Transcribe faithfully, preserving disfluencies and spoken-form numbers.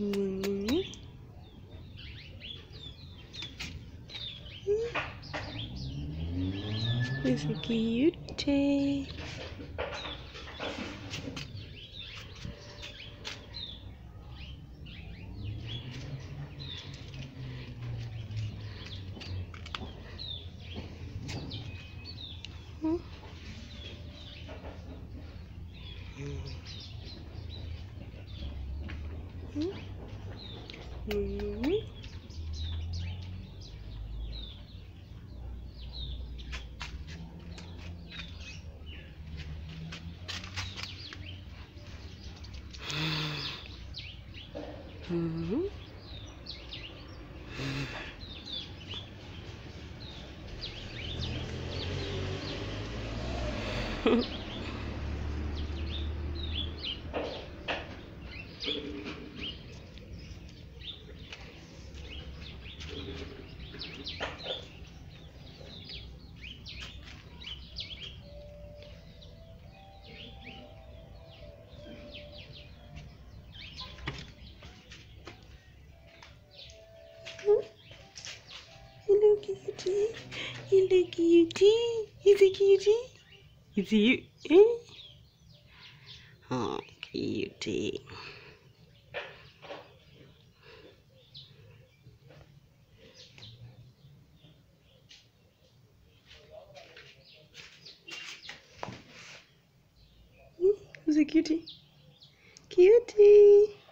Mm-hmm. It's a cutie. Hmm. Hmm. Hmm. Hmm. Hello, cutie. Hello, cutie. Is it cutie? Is it you? Eh? Oh, cutie. Who's a cutie? Cutie.